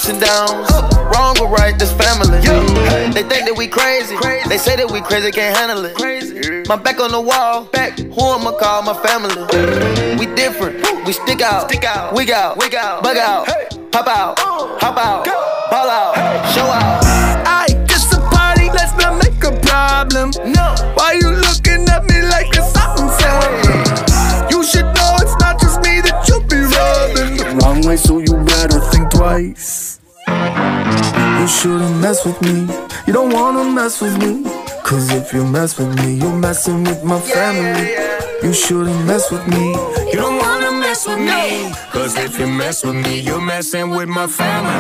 and downs, wrong or right, this family. They think that we crazy. They say that we crazy, can't handle it. My back on the wall, who I'ma call my family? We different, we stick out, wig out, bug out, pop out, hop out, ball out, show out. Aight, just a party, let's not make a problem. No, Why you looking at me like it's something? You should know it's not just me that you be rubbing the wrong way, so you better think twice. You shouldn't mess with me, you don't wanna mess with me. Cause if you mess with me, you're messing with my family. You shouldn't mess with me, you don't wanna mess with me. Cause if you mess with me, you're messing with my family.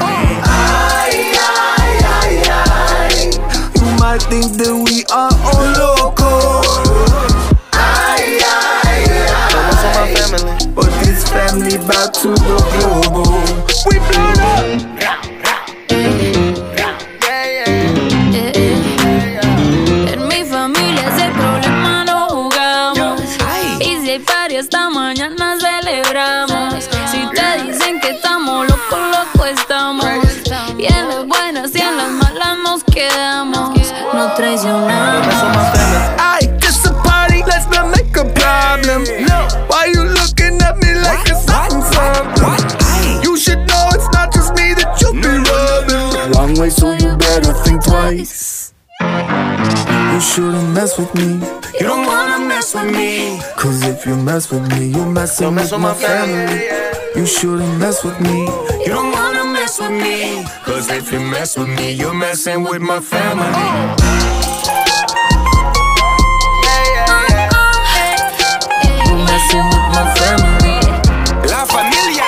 You might think that we are all loco. on my family. But this family bout to go global. We blown up. En mi familia ese problema no jugamos. Y si hay party esta mañana celebramos. Si te dicen que estamos locos, locos estamos. Y en las buenas y en las malas nos quedamos. No traicionamos. Aight, just a party, let's not make a problem. Why you looking at me like it's something? You should know it's not just me that you be rubbing the wrong way, so you better think twice. You shouldn't mess with me, you don't wanna mess with me. Cause if you mess with me, you're messing with my family. You shouldn't mess with me, you don't wanna mess with me. Cause if you mess with me, you're messing with my family. Messing with my family. La familia.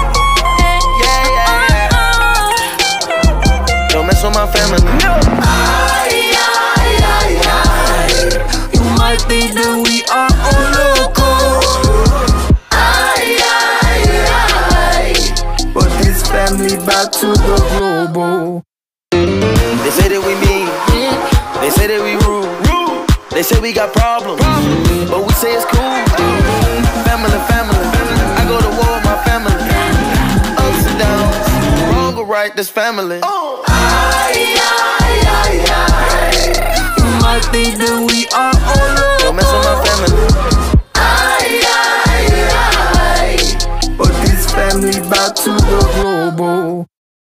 Don't mess with my family. You might think that we are all loco. But this family bout to go global. They say that we mean, they say that we rude, they say we got problems, but we say it's cool. Family, family, I go to war with my family. Ups and downs, wrong or right, this family. You might think that we are all loco. Don't mess with my family. But this family bout to go global.